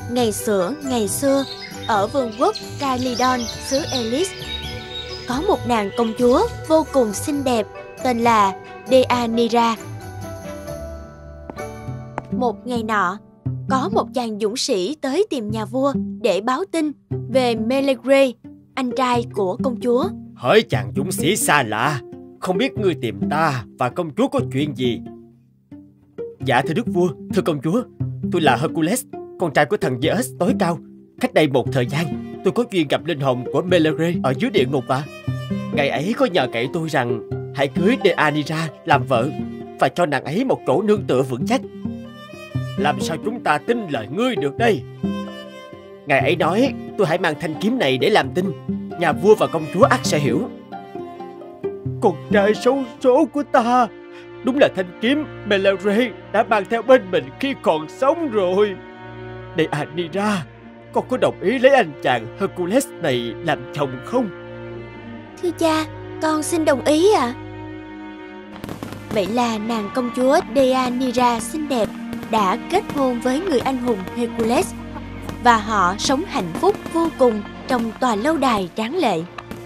Ngày xưa, ở vương quốc Calydon, xứ Elis, có một nàng công chúa vô cùng xinh đẹp tên là Deianira. Một ngày nọ, có một chàng dũng sĩ tới tìm nhà vua để báo tin về Meleagre, anh trai của công chúa. Hỡi chàng dũng sĩ xa lạ, không biết ngươi tìm ta và công chúa có chuyện gì? Dạ thưa đức vua, thưa công chúa, tôi là Hercules, con trai của thần Zeus tối cao. Cách đây một thời gian, tôi có duyên gặp linh hồn của Meleagre ở dưới địa ngục ạ. Ngày ấy có nhờ cậy tôi rằng hãy cưới Deianira làm vợ và cho nàng ấy một chỗ nương tựa vững chắc. Làm sao chúng ta tin lời ngươi được đây? Ngài ấy nói tôi hãy mang thanh kiếm này để làm tin. Nhà vua và công chúa ắt sẽ hiểu. Con trai xấu số của ta, đúng là thanh kiếm Meleagre đã mang theo bên mình khi còn sống rồi. Deianira, con có đồng ý lấy anh chàng Hercules này làm chồng không? Thưa cha, con xin đồng ý ạ. Vậy là nàng công chúa Deianira xinh đẹp đã kết hôn với người anh hùng Hercules, và họ sống hạnh phúc vô cùng trong tòa lâu đài tráng lệ.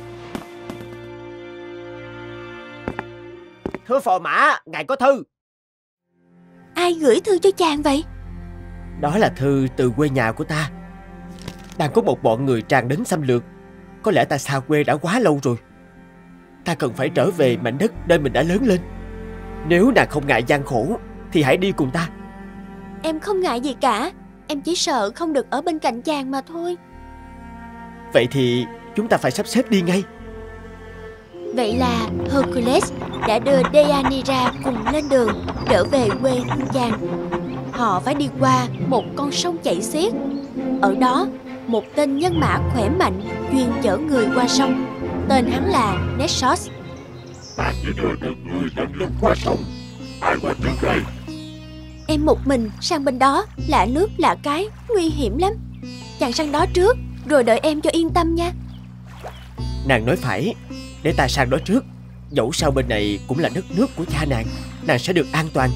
Thưa phò mã, ngài có thư. Ai gửi thư cho chàng vậy? Đó là thư từ quê nhà của ta. Đang có một bọn người tràn đến xâm lược. Có lẽ ta xa quê đã quá lâu rồi. Ta cần phải trở về mảnh đất nơi mình đã lớn lên. Nếu nàng không ngại gian khổ thì hãy đi cùng ta. Em không ngại gì cả. Em chỉ sợ không được ở bên cạnh chàng mà thôi. Vậy thì chúng ta phải sắp xếp đi ngay. Vậy là Hercules đã đưa Deianira cùng lên đường trở về quê hương chàng. Họ phải đi qua một con sông chảy xiết. Ở đó, một tên nhân mã khỏe mạnh chuyên chở người qua sông. Tên hắn là Nessos. Ta chỉ đưa được người lần lượt qua sông. Ai qua trước đây? Em một mình sang bên đó, lạ nước lạ cái, nguy hiểm lắm. Chàng sang đó trước, rồi đợi em cho yên tâm nha. Nàng nói phải, để ta sang đó trước. Dẫu sao bên này cũng là đất nước của cha nàng sẽ được an toàn.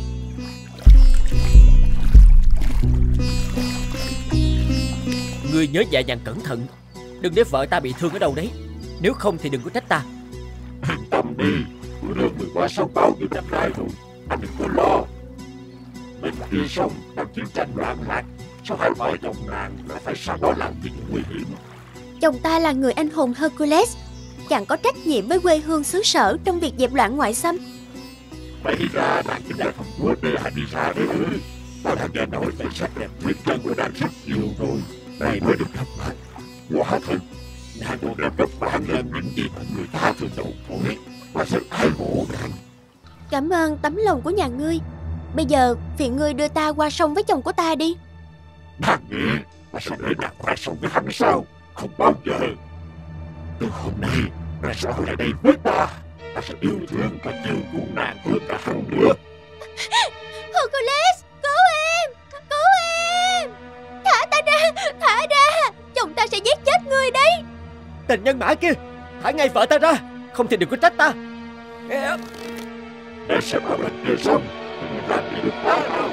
Ngươi nhớ dạ dàng cẩn thận, đừng để vợ ta bị thương ở đâu đấy. Nếu không thì đừng có trách ta. Yên tâm đi, tôi đưa người qua sông bao nhiêu năm nay rồi, anh đừng có lo. Bên kia sông đang chiến tranh loạn lạc, sao hai vợ chồng nàng lại phải sang đó làm việc nguy hiểm? Chồng ta là người anh hùng Hercules, chàng có trách nhiệm với quê hương xứ sở trong việc dẹp loạn ngoại xâm. Vậy ra nàng chính là công chúa Deianira đấy ư? Ta đang nghe nói về sắc đẹp tuyệt trần của nàng rất nhiều rồi, này mới được gặp mặt. Quả thật, nàng còn đẹp gấp vạn lần những gì mà người ta thường đồn thổi. Ta rất ái mộ nàng. Cảm ơn tấm lòng của nhà ngươi. Bây giờ phiền ngươi đưa ta qua sông với chồng của ta đi. Nàng nghĩ ta sẽ để nàng qua sông với hắn sao? Không bao giờ. Từ hôm nay, nàng sẽ ở lại đây với ta. Ta sẽ yêu thương và chiều chuộng nàng hơn cả hắn nữa. Hercules, cứu em! Cứu em! Thả ta ra! Thả ra! Chồng ta sẽ giết chết ngươi đấy! Tên nhân mã kia, thả ngay vợ ta ra, không thì đừng có trách ta. Để xem ở bên kia sông, đừng làm gì được ta đâu.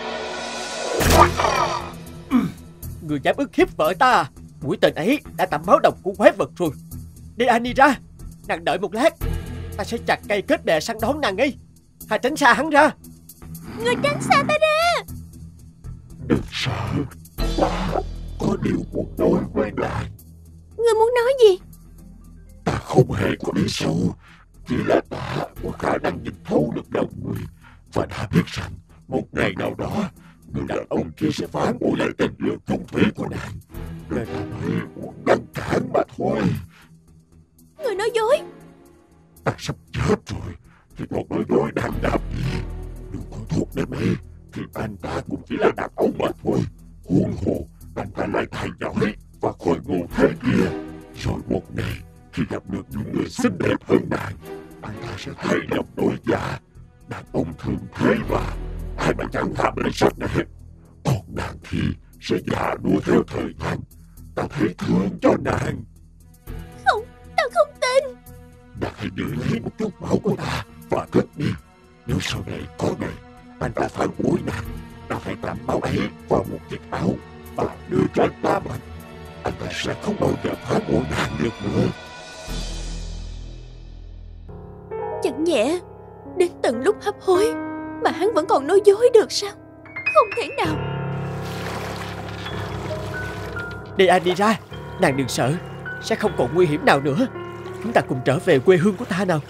Người dám ức hiếp vợ ta, mũi tên ấy đã tẩm máu độc của quái vật rồi. Deianira, nàng đợi một lát, ta sẽ chặt cây kết bè săn đón nàng ngay. Hãy tránh xa hắn ra. Người tránh xa ta ra! Đừng sợ, ta có điều muốn nói với nàng. Ngươi muốn nói gì? Ta không hề có ý xấu, chỉ là ta có khả năng nhìn thấu được lòng người, và đã biết rằng một ngày nào đó người đàn ông kia sẽ phản bội lại tình yêu chung thủy của nàng, nên ta mới muốn ngăn cản mà thôi. Người nói dối. Ta sắp chết rồi thì còn nói dối nàng làm gì? Đừng có thuốc đến đây thì anh ta cũng chỉ là đàn ông mà thôi. Huống hồ anh ta lại tài giỏi và khôi ngô thế kia. Rồi một ngày khi gặp được những người xinh đẹp hơn nàng, anh ta sẽ thay lòng đổi dạ. Đàn ông thường thế mà, ai mà chẳng tham lấy sắc đẹp. Còn nàng thì sẽ già nua theo thời gian. Ta thấy thương cho nàng. Không, ta không tin. Nàng hãy giữ lấy một chút máu của ta và cất đi. Nếu sau này có ngày anh ta phản bội nàng, ta hãy tắm máu ấy vào một chiếc áo và đưa cho anh ta mệnh, anh ta sẽ không bao giờ phá bội nàng được nữa. Chẳng nhẽ đến tận lúc hấp hối mà hắn vẫn còn nói dối được sao? Không thể nào. Deyanira, nàng đừng sợ, sẽ không còn nguy hiểm nào nữa. Chúng ta cùng trở về quê hương của ta nào.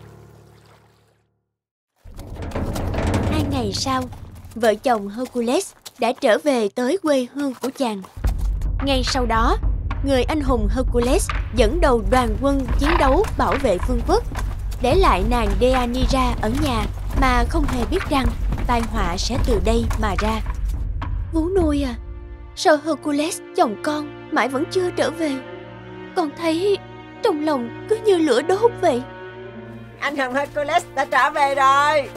2 ngày sau, vợ chồng Hercules đã trở về tới quê hương của chàng. Ngay sau đó, người anh hùng Hercules dẫn đầu đoàn quân chiến đấu bảo vệ vương quốc, để lại nàng Deyanira ở nhà mà không hề biết rằng tai họa sẽ từ đây mà ra. Vú nuôi à, sao Hercules chồng con mãi vẫn chưa trở về? Con thấy trong lòng cứ như lửa đốt vậy. Anh hùng Hercules đã trở về rồi.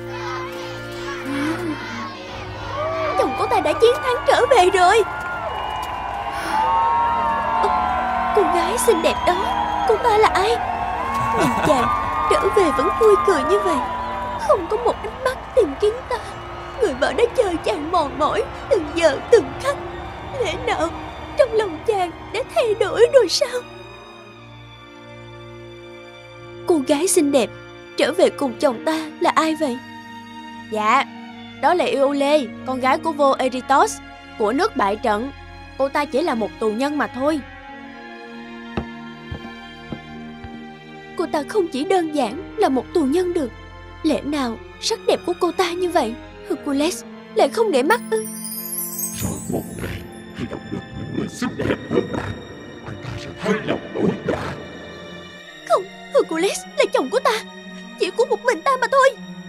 Chồng của ta đã chiến thắng trở về rồi. Cô gái xinh đẹp đó, cô ta là ai? Nhìn chàng trở về vẫn vui cười như vậy, không có một ánh mắt tìm kiếm ta. Người vợ đã chờ chàng mòn mỏi từng giờ từng khắc. Lẽ nào trong lòng chàng đã thay đổi rồi sao? Cô gái xinh đẹp trở về cùng chồng ta là ai vậy? Dạ, đó là Iole, con gái của vua Eurytos của nước bại trận. Cô ta chỉ là một tù nhân mà thôi. Cô ta không chỉ đơn giản là một tù nhân được. Lẽ nào sắc đẹp của cô ta như vậy Hercules lại không để mắt ư? Rồi một ngày khi gặp được những người xinh đẹp hơn bạn, anh ta sẽ thay lòng đổi dạ. Không, Hercules là chồng của ta, chỉ của một mình ta mà thôi.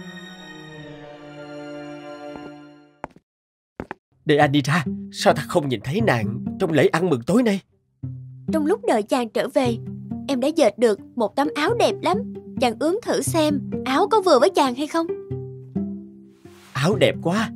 Deyanira, sao ta không nhìn thấy nàng trong lễ ăn mừng tối nay? Trong lúc đợi chàng trở về, em đã dệt được một tấm áo đẹp lắm. Chàng ướm thử xem áo có vừa với chàng hay không. Áo đẹp quá.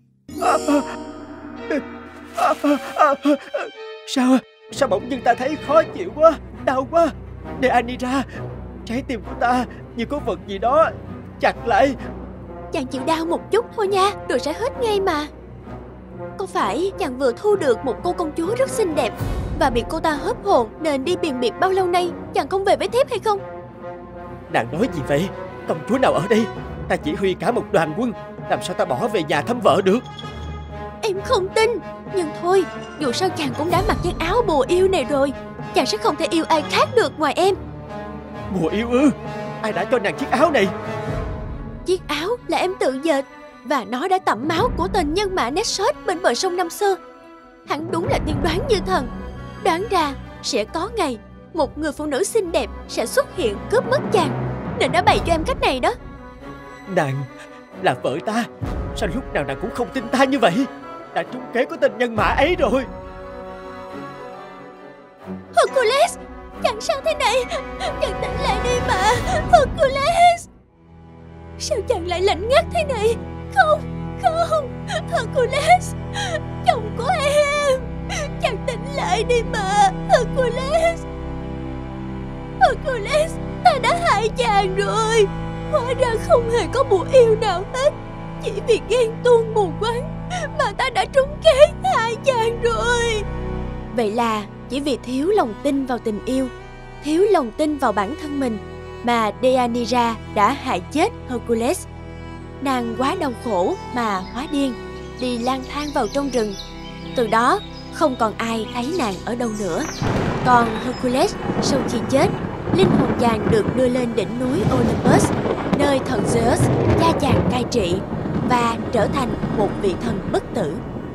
Sao bỗng dưng ta thấy khó chịu quá, đau quá. Deyanira, trái tim của ta như có vật gì đó chặt lại. Chàng chịu đau một chút thôi nha, rồi sẽ hết ngay mà. Có phải chàng vừa thu được một cô công chúa rất xinh đẹp và bị cô ta hớp hồn nên đi biền biệt bao lâu nay chàng không về với thiếp hay không? Nàng nói gì vậy? Công chúa nào ở đây? Ta chỉ huy cả một đoàn quân, làm sao ta bỏ về nhà thăm vợ được? Em không tin. Nhưng thôi, dù sao chàng cũng đã mặc chiếc áo bùa yêu này rồi, chàng sẽ không thể yêu ai khác được ngoài em. Bùa yêu ư? Ai đã cho nàng chiếc áo này? Chiếc áo là em tự dệt, và nó đã tẩm máu của tên nhân mã Nessos bên bờ sông năm xưa. Hắn đúng là tiên đoán như thần. Đoán ra sẽ có ngày một người phụ nữ xinh đẹp sẽ xuất hiện cướp mất chàng, nên đã bày cho em cách này đó. Nàng là vợ ta, sao lúc nào nàng cũng không tin ta như vậy? Đã trúng kế của tên nhân mã ấy rồi. Hercules, chàng sao thế này? Chàng tỉnh lại đi mà, Hercules. Sao chàng lại lạnh ngắt thế này? Không, Hercules, chồng của em. Chàng tỉnh lại đi mà, Hercules. Hercules, ta đã hại chàng rồi. Hóa ra không hề có bùa yêu nào hết. Chỉ vì ghen tuông mù quáng mà ta đã trúng kế hại chàng rồi. Vậy là chỉ vì thiếu lòng tin vào tình yêu, thiếu lòng tin vào bản thân mình mà Deyanira đã hại chết Hercules. Nàng quá đau khổ mà hóa điên, đi lang thang vào trong rừng. Từ đó không còn ai thấy nàng ở đâu nữa. Còn Hercules sau khi chết, linh hồn chàng được đưa lên đỉnh núi Olympus, nơi thần Zeus cha chàng cai trị, và trở thành một vị thần bất tử.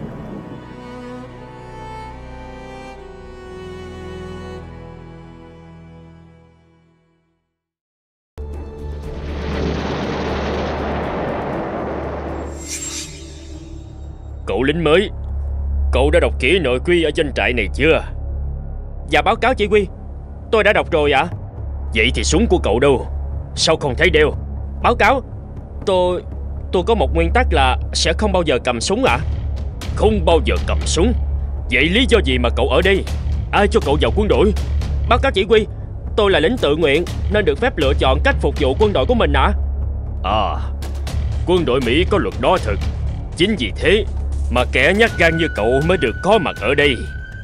Cậu lính mới, cậu đã đọc kỹ nội quy ở doanh trại này chưa? Dạ báo cáo chỉ huy, tôi đã đọc rồi ạ. Vậy thì súng của cậu đâu? Sao không thấy đeo? Báo cáo, tôi có một nguyên tắc là sẽ không bao giờ cầm súng ạ. Không bao giờ cầm súng? Vậy lý do gì mà cậu ở đây? Ai cho cậu vào quân đội? Báo cáo chỉ huy, tôi là lính tự nguyện nên được phép lựa chọn cách phục vụ quân đội của mình ạ. À, quân đội Mỹ có luật đó thật. Chính vì thế mà kẻ nhát gan như cậu mới được có mặt ở đây.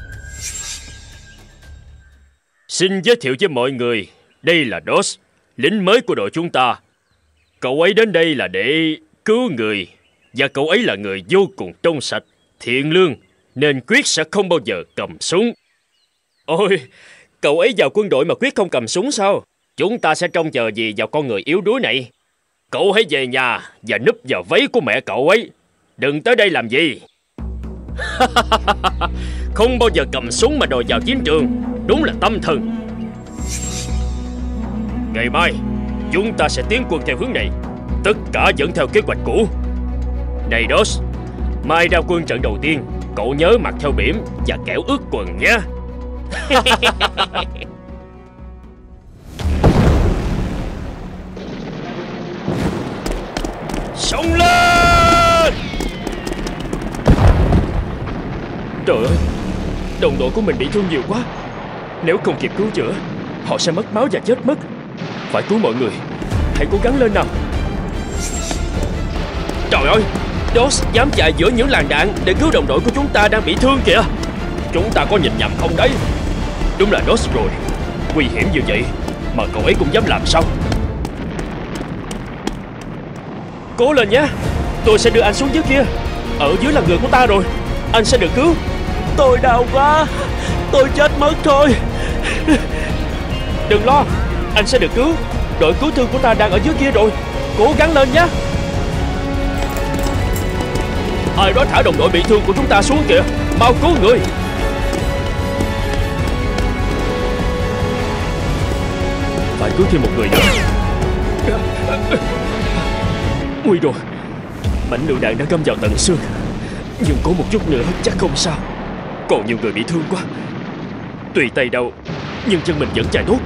Xin giới thiệu với mọi người, đây là Dawes, lính mới của đội chúng ta. Cậu ấy đến đây là để cứu người, và cậu ấy là người vô cùng trong sạch, thiện lương, nên quyết sẽ không bao giờ cầm súng. Ôi, cậu ấy vào quân đội mà quyết không cầm súng sao? Chúng ta sẽ trông chờ gì vào con người yếu đuối này? Cậu hãy về nhà và núp vào váy của mẹ cậu ấy. Đừng tới đây làm gì. Không bao giờ cầm súng mà đòi vào chiến trường. Đúng là tâm thần. Ngày mai chúng ta sẽ tiến quân theo hướng này. Tất cả vẫn theo kế hoạch cũ. Này Dawes, mai ra quân trận đầu tiên, cậu nhớ mặc theo bỉm và kẻo ướt quần nhé. Xông lên! Trời ơi, đồng đội của mình bị thương nhiều quá. Nếu không kịp cứu chữa, họ sẽ mất máu và chết mất. Phải cứu mọi người. Hãy cố gắng lên nào. Trời ơi, Dawes dám chạy giữa những làn đạn để cứu đồng đội của chúng ta đang bị thương kìa. Chúng ta có nhìn nhầm không đấy? Đúng là Dawes rồi. Nguy hiểm như vậy mà cậu ấy cũng dám làm sao? Cố lên nhé. Tôi sẽ đưa anh xuống dưới kia. Ở dưới là người của ta rồi. Anh sẽ được cứu. Tôi đau quá. Tôi chết mất thôi. Đừng lo, anh sẽ được cứu. Đội cứu thương của ta đang ở dưới kia rồi. Cố gắng lên nhé. Ai đó thả đồng đội bị thương của chúng ta xuống kìa. Mau cứu người. Phải cứu thêm một người nữa. Nguy rồi. Mảnh lựu đạn đã găm vào tận xương. Nhưng có một chút nữa chắc không sao. Còn nhiều người bị thương quá. Tùy tay đau, nhưng chân mình vẫn chạy tốt.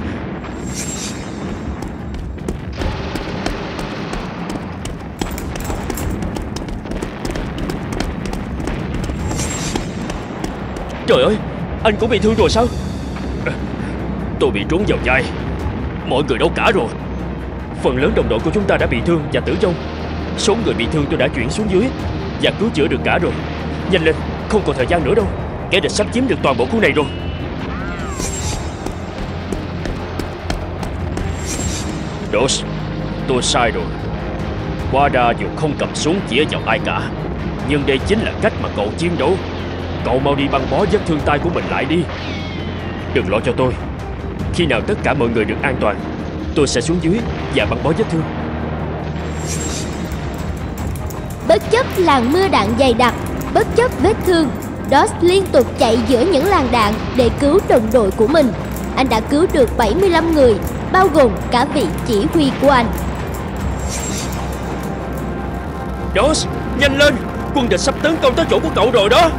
Trời ơi, anh cũng bị thương rồi sao? Tôi bị trúng vào vai. Mọi người đâu cả rồi? Phần lớn đồng đội của chúng ta đã bị thương và tử vong. Số người bị thương tôi đã chuyển xuống dưới và cứu chữa được cả rồi. Nhanh lên, không còn thời gian nữa đâu. Kẻ địch sắp chiếm được toàn bộ khu này rồi. Dawes, tôi sai rồi. Qua ra dù không cầm súng chĩa vào ai cả, nhưng đây chính là cách mà cậu chiến đấu. Cậu mau đi băng bó vết thương tay của mình lại đi. Đừng lo cho tôi. Khi nào tất cả mọi người được an toàn, tôi sẽ xuống dưới và băng bó vết thương. Bất chấp làn mưa đạn dày đặc, bất chấp vết thương, Dawes liên tục chạy giữa những làn đạn để cứu đồng đội của mình. Anh đã cứu được 75 người, bao gồm cả vị chỉ huy của anh. Dawes, nhanh lên! Quân địch sắp tấn công tới chỗ của cậu rồi đó.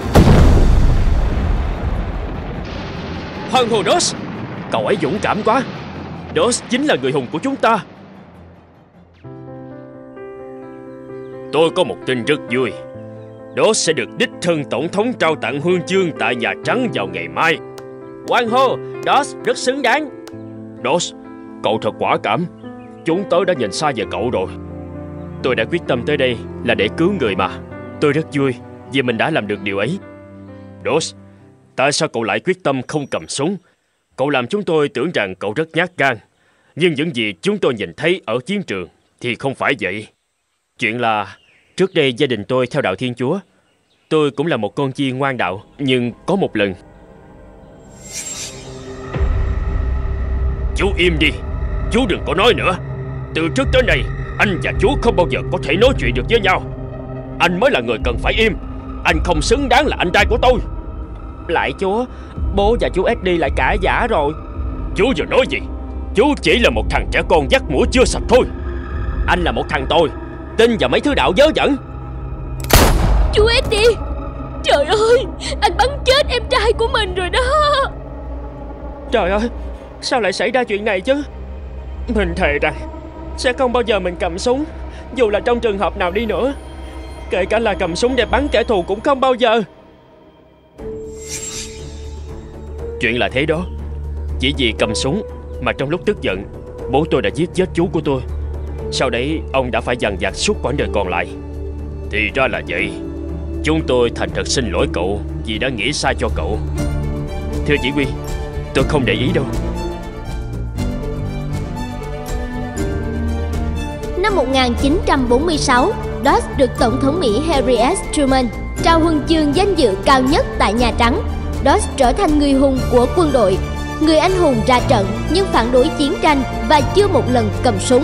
Hoan hô Dawes! Cậu ấy dũng cảm quá. Dawes chính là người hùng của chúng ta. Tôi có một tin rất vui. Dawes sẽ được đích thân tổng thống trao tặng huân chương tại Nhà Trắng vào ngày mai. Hoan hô, Dawes rất xứng đáng. Dawes, cậu thật quả cảm. Chúng tớ đã nhìn xa về cậu rồi. Tôi đã quyết tâm tới đây là để cứu người mà. Tôi rất vui vì mình đã làm được điều ấy. Dawes, tại sao cậu lại quyết tâm không cầm súng? Cậu làm chúng tôi tưởng rằng cậu rất nhát gan. Nhưng những gì chúng tôi nhìn thấy ở chiến trường thì không phải vậy. Chuyện là trước đây gia đình tôi theo đạo Thiên Chúa. Tôi cũng là một con chiên ngoan đạo. Nhưng có một lần... Chú im đi. Chú đừng có nói nữa. Từ trước tới nay anh và chú không bao giờ có thể nói chuyện được với nhau. Anh mới là người cần phải im. Anh không xứng đáng là anh trai của tôi. Lại chúa, bố và chú Eddie lại cãi vã rồi. Chú vừa nói gì? Chú chỉ là một thằng trẻ con dắt mũi chưa sạch thôi. Anh là một thằng tồi, tin vào mấy thứ đạo vớ vẩn. Chú Eddie, trời ơi, anh bắn chết em trai của mình rồi đó. Trời ơi, sao lại xảy ra chuyện này chứ? Mình thề rằng sẽ không bao giờ mình cầm súng, dù là trong trường hợp nào đi nữa. Kể cả là cầm súng để bắn kẻ thù cũng không bao giờ. Chuyện là thế đó. Chỉ vì cầm súng mà trong lúc tức giận, bố tôi đã giết chết chú của tôi. Sau đấy ông đã phải dằn vặt suốt quãng đời còn lại. Thì ra là vậy. Chúng tôi thành thật xin lỗi cậu vì đã nghĩ sai cho cậu. Thưa chỉ huy, tôi không để ý đâu. Năm 1946, Dodge được Tổng thống Mỹ Harry S. Truman trao huân chương danh dự cao nhất tại Nhà Trắng. Dodge trở thành người hùng của quân đội, người anh hùng ra trận nhưng phản đối chiến tranh và chưa một lần cầm súng.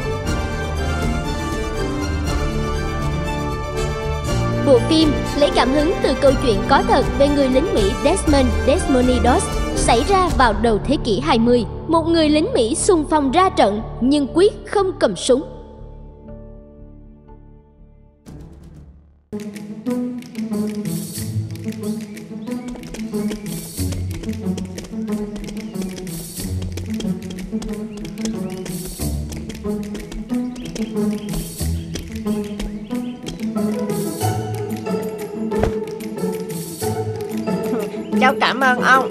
Bộ phim lấy cảm hứng từ câu chuyện có thật về người lính Mỹ Desmond Doss xảy ra vào đầu thế kỷ 20, một người lính Mỹ xung phong ra trận nhưng quyết không cầm súng. Cháu cảm ơn ông.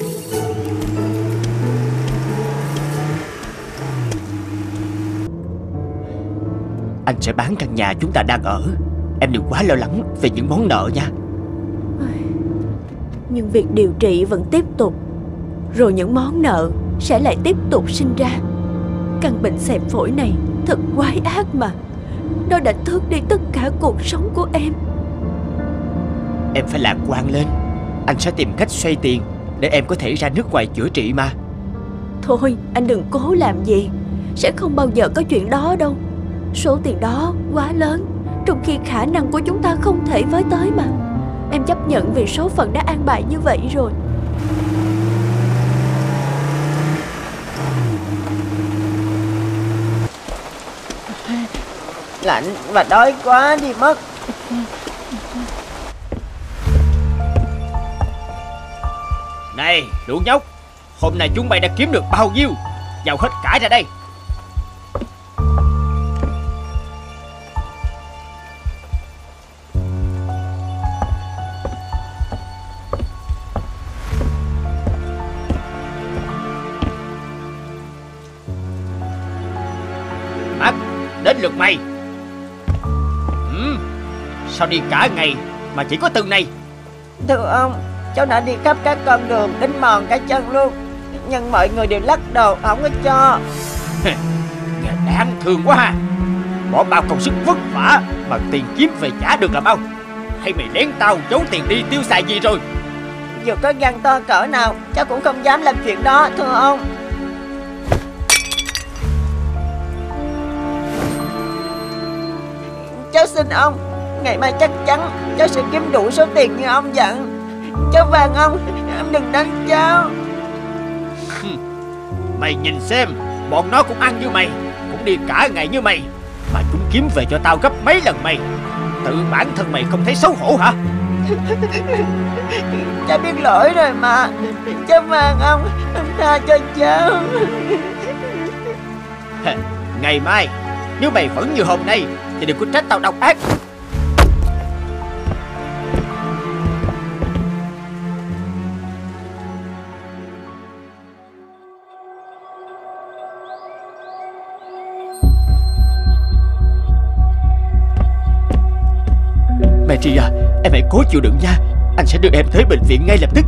Anh sẽ bán căn nhà chúng ta đang ở. Em đừng quá lo lắng về những món nợ nha. Nhưng việc điều trị vẫn tiếp tục, rồi những món nợ sẽ lại tiếp tục sinh ra. Căn bệnh xẹp phổi này thật quái ác mà. Nó đã tước đi tất cả cuộc sống của em. Em phải lạc quan lên. Anh sẽ tìm cách xoay tiền để em có thể ra nước ngoài chữa trị mà. Thôi anh đừng cố làm gì. Sẽ không bao giờ có chuyện đó đâu. Số tiền đó quá lớn, trong khi khả năng của chúng ta không thể với tới mà. Em chấp nhận vì số phận đã an bài như vậy rồi. Lạnh và đói quá đi mất. Này lũ nhóc, hôm nay chúng mày đã kiếm được bao nhiêu? Giao hết cả ra đây. Bác, đến lượt mày. Sao đi cả ngày mà chỉ có từng này? Thưa ông, cháu đã đi khắp các con đường đến mòn cả chân luôn, nhưng mọi người đều lắc đầu không có cho. Nghe đáng thương quá ha. Bỏ bao công sức vất vả mà tiền kiếm về trả được làm không? Hay mày lén tao giấu tiền đi tiêu xài gì rồi? Dù có gan to cỡ nào, cháu cũng không dám làm chuyện đó, thưa ông. Cháu xin ông, ngày mai chắc chắn cháu sẽ kiếm đủ số tiền như ông dặn. Cháu van ông đừng đánh cháu. Mày nhìn xem, bọn nó cũng ăn như mày, cũng đi cả ngày như mày, mà chúng kiếm về cho tao gấp mấy lần mày. Tự bản thân mày không thấy xấu hổ hả? Cháu biết lỗi rồi mà. Cháu van ông tha cho cháu. Ngày mai nếu mày vẫn như hôm nay thì đừng có trách tao độc ác. Mary à, em hãy cố chịu đựng nha. Anh sẽ đưa em tới bệnh viện ngay lập tức.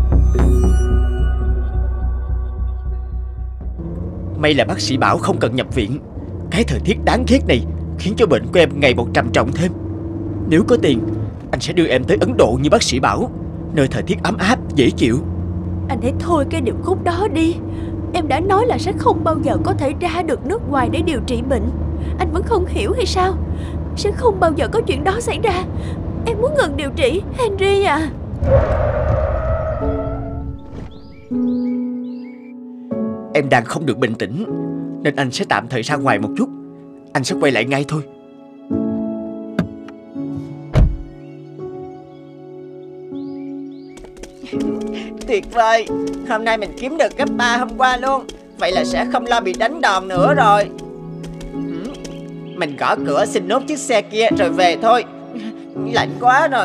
May là bác sĩ bảo không cần nhập viện. Cái thời tiết đáng ghét này khiến cho bệnh của em ngày một trầm trọng thêm. Nếu có tiền, anh sẽ đưa em tới Ấn Độ như bác sĩ bảo, nơi thời tiết ấm áp, dễ chịu. Anh hãy thôi cái điệp khúc đó đi. Em đã nói là sẽ không bao giờ có thể ra được nước ngoài để điều trị bệnh. Anh vẫn không hiểu hay sao? Sẽ không bao giờ có chuyện đó xảy ra. Em muốn ngừng điều trị, Henry à. Em đang không được bình tĩnh, nên anh sẽ tạm thời ra ngoài một chút. Anh sẽ quay lại ngay thôi. Tuyệt vời, hôm nay mình kiếm được gấp 3 hôm qua luôn. Vậy là sẽ không lo bị đánh đòn nữa rồi. Mình gõ cửa xin nốt chiếc xe kia rồi về thôi. Lạnh quá rồi.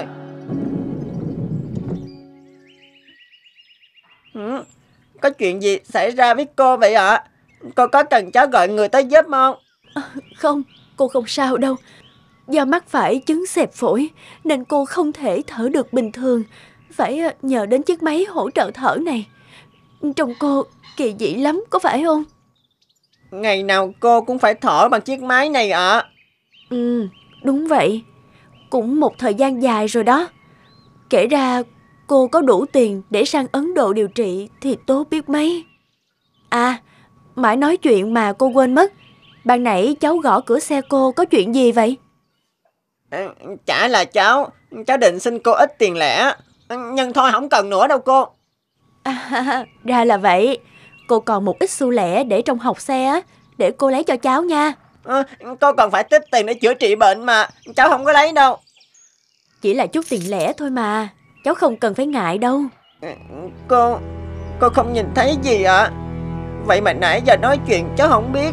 Có chuyện gì xảy ra với cô vậy ạ? Cô có cần cháu gọi người tới giúp không? Không, cô không sao đâu. Do mắc phải chứng xẹp phổi nên cô không thể thở được bình thường, phải nhờ đến chiếc máy hỗ trợ thở này. Trông cô kỳ dị lắm, có phải không? Ngày nào cô cũng phải thở bằng chiếc máy này ạ? Đúng vậy. Cũng một thời gian dài rồi đó. Kể ra cô có đủ tiền để sang Ấn Độ điều trị thì tốt biết mấy. À, mãi nói chuyện mà cô quên mất. Ban nãy cháu gõ cửa xe cô có chuyện gì vậy? Chả là cháu định xin cô ít tiền lẻ. Nhưng thôi không cần nữa đâu cô. Ra là vậy. Cô còn một ít xu lẻ để trong hộc xe á, để cô lấy cho cháu nha. Cô còn phải tích tiền để chữa trị bệnh mà. Cháu không có lấy đâu. Chỉ là chút tiền lẻ thôi mà, cháu không cần phải ngại đâu. Cô không nhìn thấy gì ạ? Vậy mà nãy giờ nói chuyện cháu không biết.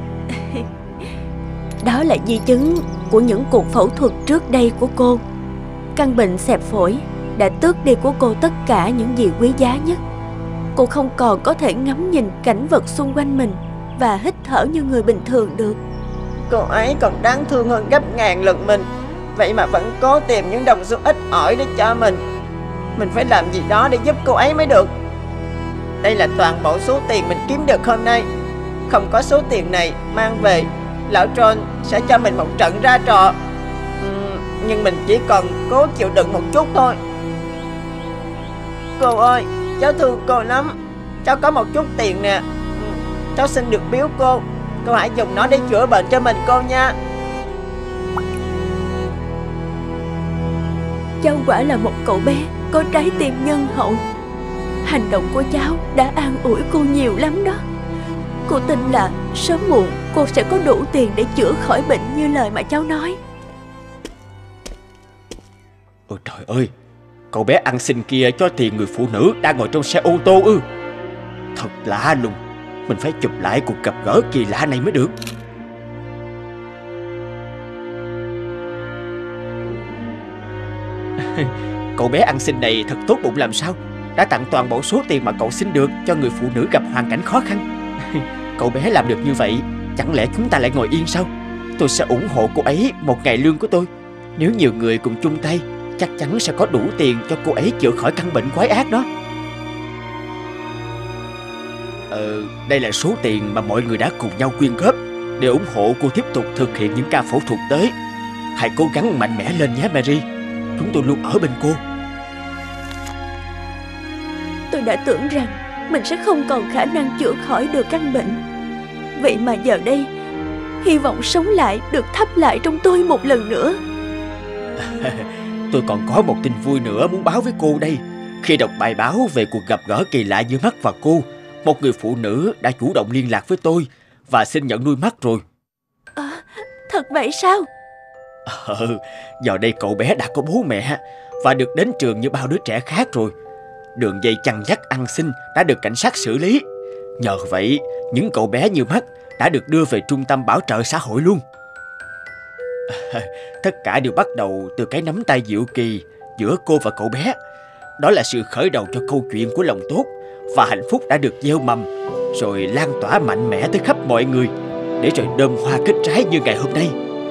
Đó là di chứng của những cuộc phẫu thuật trước đây của cô. Căn bệnh xẹp phổi đã tước đi của cô tất cả những gì quý giá nhất. Cô không còn có thể ngắm nhìn cảnh vật xung quanh mình và hít thở như người bình thường được. Cô ấy còn đáng thương hơn gấp ngàn lần mình. Vậy mà vẫn cố tìm những đồng xu ít ỏi để cho mình. Mình phải làm gì đó để giúp cô ấy mới được. Đây là toàn bộ số tiền mình kiếm được hôm nay. Không có số tiền này mang về, lão John sẽ cho mình một trận ra trò. Nhưng mình chỉ còn cố chịu đựng một chút thôi. Cô ơi, cháu thương cô lắm. Cháu có một chút tiền nè. Cháu xin được biếu cô. Cô hãy dùng nó để chữa bệnh cho mình cô nha. Cháu quả là một cậu bé có trái tim nhân hậu. Hành động của cháu đã an ủi cô nhiều lắm đó. Cô tin là sớm muộn cô sẽ có đủ tiền để chữa khỏi bệnh như lời mà cháu nói. Ôi trời ơi, cậu bé ăn xin kia cho tiền người phụ nữ đang ngồi trong xe ô tô ư? Thật lạ lùng. Mình phải chụp lại cuộc gặp gỡ kỳ lạ này mới được. Cậu bé ăn xin này thật tốt bụng làm sao, đã tặng toàn bộ số tiền mà cậu xin được cho người phụ nữ gặp hoàn cảnh khó khăn. Cậu bé làm được như vậy, chẳng lẽ chúng ta lại ngồi yên sao? Tôi sẽ ủng hộ cô ấy một ngày lương của tôi. Nếu nhiều người cùng chung tay, chắc chắn sẽ có đủ tiền cho cô ấy chữa khỏi căn bệnh quái ác đó. Đây là số tiền mà mọi người đã cùng nhau quyên góp để ủng hộ cô tiếp tục thực hiện những ca phẫu thuật tới. Hãy cố gắng mạnh mẽ lên nhé Mary. Chúng tôi luôn ở bên cô. Tôi đã tưởng rằng mình sẽ không còn khả năng chữa khỏi được căn bệnh. Vậy mà giờ đây, hy vọng sống lại được thắp lại trong tôi một lần nữa. Tôi còn có một tin vui nữa muốn báo với cô đây. Khi đọc bài báo về cuộc gặp gỡ kỳ lạ giữa mắt và cô, một người phụ nữ đã chủ động liên lạc với tôi và xin nhận nuôi mắt rồi. Thật vậy sao? Giờ đây cậu bé đã có bố mẹ và được đến trường như bao đứa trẻ khác rồi. Đường dây chăn dắt ăn xin đã được cảnh sát xử lý. Nhờ vậy, những cậu bé như mắt đã được đưa về trung tâm bảo trợ xã hội luôn. Tất cả đều bắt đầu từ cái nắm tay diệu kỳ giữa cô và cậu bé. Đó là sự khởi đầu cho câu chuyện của lòng tốt và hạnh phúc đã được gieo mầm, rồi lan tỏa mạnh mẽ tới khắp mọi người, để rồi đơm hoa kết trái như ngày hôm nay.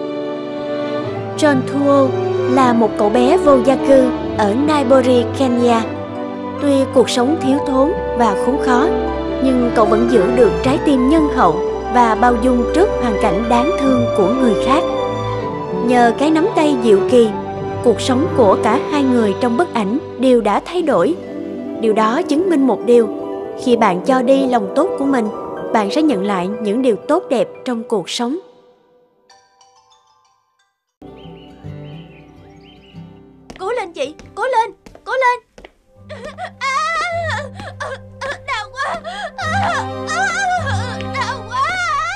John Thuo là một cậu bé vô gia cư ở Nairobi, Kenya. Tuy cuộc sống thiếu thốn và khốn khó, nhưng cậu vẫn giữ được trái tim nhân hậu và bao dung trước hoàn cảnh đáng thương của người khác. Nhờ cái nắm tay diệu kỳ, cuộc sống của cả hai người trong bức ảnh đều đã thay đổi. Điều đó chứng minh một điều: khi bạn cho đi lòng tốt của mình, bạn sẽ nhận lại những điều tốt đẹp trong cuộc sống. Cố lên chị, cố lên, cố lên. Đau quá, đau quá.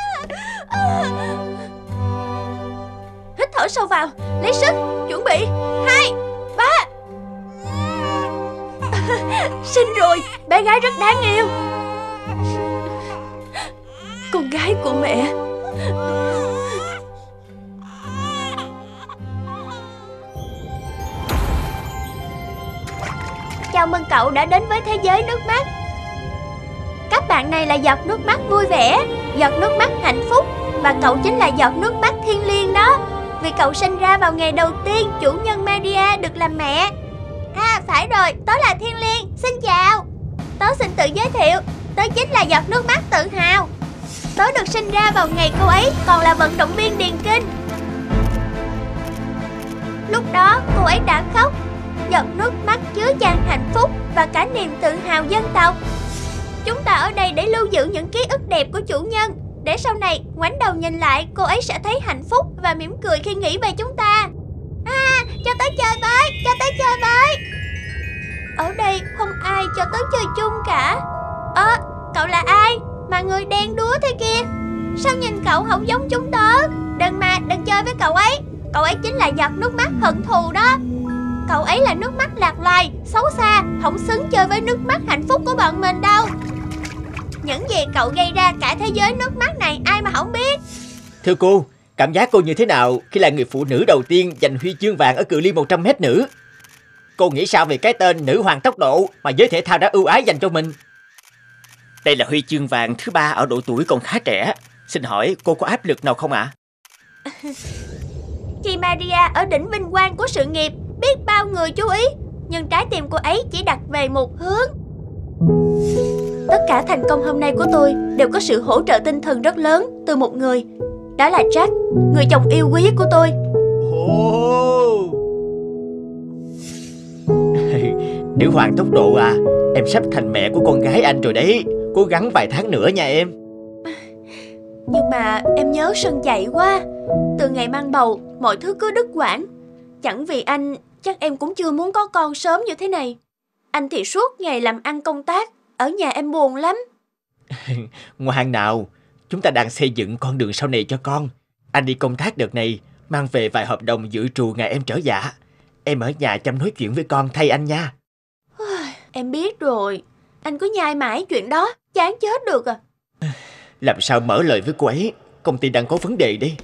Hít thở sâu vào, lấy sức, chuẩn bị, 2, 3. Sinh rồi, bé gái rất đáng yêu. Con gái của mẹ. Chào mừng cậu đã đến với thế giới nước mắt. Các bạn này là giọt nước mắt vui vẻ, giọt nước mắt hạnh phúc, và cậu chính là giọt nước mắt thiêng liêng đó. Vì cậu sinh ra vào ngày đầu tiên chủ nhân Maria được làm mẹ. À phải rồi, tớ là Thiên Liên. Xin chào. Tớ xin tự giới thiệu, tớ chính là giọt nước mắt tự hào. Tớ được sinh ra vào ngày cô ấy còn là vận động viên điền kinh. Lúc đó cô ấy đã khóc. Giọt nước mắt chứa chan hạnh phúc và cả niềm tự hào dân tộc. Chúng ta ở đây để lưu giữ những ký ức đẹp của chủ nhân, để sau này ngoảnh đầu nhìn lại cô ấy sẽ thấy hạnh phúc và mỉm cười khi nghĩ về chúng ta. À, cho tới chơi với, cho tới chơi với. Ở đây không ai cho tới chơi chung cả. Cậu là ai mà người đen đúa thế kia? Sao nhìn cậu không giống chúng tớ? Đừng chơi với cậu ấy. Cậu ấy chính là giọt nước mắt hận thù đó. Cậu ấy là nước mắt lạc loài, xấu xa, không xứng chơi với nước mắt hạnh phúc của bọn mình đâu. Những gì cậu gây ra cả thế giới nước mắt này ai mà không biết. Thưa cô, cảm giác cô như thế nào khi là người phụ nữ đầu tiên giành huy chương vàng ở cự ly 100m nữ? Cô nghĩ sao về cái tên nữ hoàng tốc độ mà giới thể thao đã ưu ái dành cho mình? Đây là huy chương vàng thứ 3 ở độ tuổi còn khá trẻ. Xin hỏi cô có áp lực nào không ạ? Khi Maria ở đỉnh vinh quang của sự nghiệp, biết bao người chú ý, nhưng trái tim cô ấy chỉ đặt về một hướng. Tất cả thành công hôm nay của tôi đều có sự hỗ trợ tinh thần rất lớn từ một người. Đó là Jack, người chồng yêu quý của tôi. Nữ hoàng tốc độ à, em sắp thành mẹ của con gái anh rồi đấy. Cố gắng vài tháng nữa nha em. Nhưng mà em nhớ sân chạy quá. Từ ngày mang bầu, mọi thứ cứ đứt quãng. Chẳng vì anh, chắc em cũng chưa muốn có con sớm như thế này. Anh thì suốt ngày làm ăn công tác, ở nhà em buồn lắm. Ngoan nào, chúng ta đang xây dựng con đường sau này cho con. Anh đi công tác đợt này, mang về vài hợp đồng dự trù ngày em trở dạ. Em ở nhà chăm nói chuyện với con thay anh nha. Em biết rồi. Anh cứ nhai mãi chuyện đó, chán chết được à. Làm sao mở lời với cô ấy, công ty đang có vấn đề đây.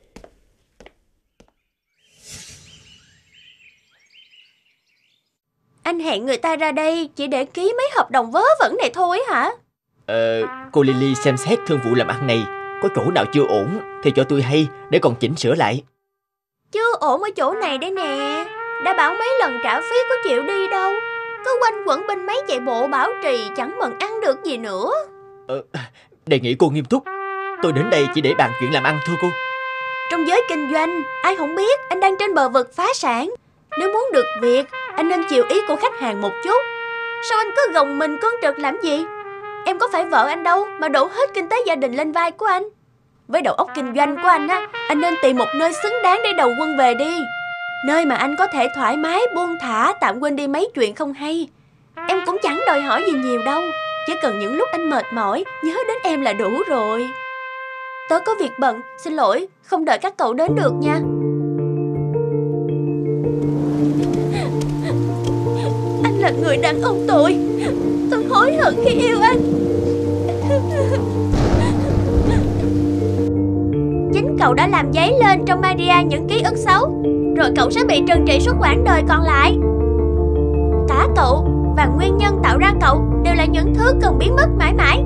Anh hẹn người ta ra đây chỉ để ký mấy hợp đồng vớ vẩn này thôi hả? Cô Lily xem xét thương vụ làm ăn này, có chỗ nào chưa ổn thì cho tôi hay để còn chỉnh sửa lại. Chưa ổn ở chỗ này đấy nè. Đã bảo mấy lần trả phí có chịu đi đâu. Cứ quanh quẩn bên mấy chạy bộ bảo trì chẳng mần ăn được gì nữa. Đề nghị cô nghiêm túc. Tôi đến đây chỉ để bàn chuyện làm ăn thôi cô. Trong giới kinh doanh, ai không biết anh đang trên bờ vực phá sản. Nếu muốn được việc, anh nên chịu ý của khách hàng một chút. Sao anh cứ gồng mình cơn trượt làm gì? Em có phải vợ anh đâu mà đổ hết kinh tế gia đình lên vai của anh. Với đầu óc kinh doanh của anh á, anh nên tìm một nơi xứng đáng để đầu quân về đi. Nơi mà anh có thể thoải mái buông thả, tạm quên đi mấy chuyện không hay. Em cũng chẳng đòi hỏi gì nhiều đâu. Chỉ cần những lúc anh mệt mỏi, nhớ đến em là đủ rồi. Tớ có việc bận, xin lỗi, không đợi các cậu đến được nha. Anh là người đàn ông tồi. Tôi hối hận khi yêu anh. Chính cậu đã làm dấy lên trong Maria những ký ức xấu, rồi cậu sẽ bị trừng trị suốt quãng đời còn lại. Cả cậu và nguyên nhân tạo ra cậu đều là những thứ cần biến mất mãi mãi.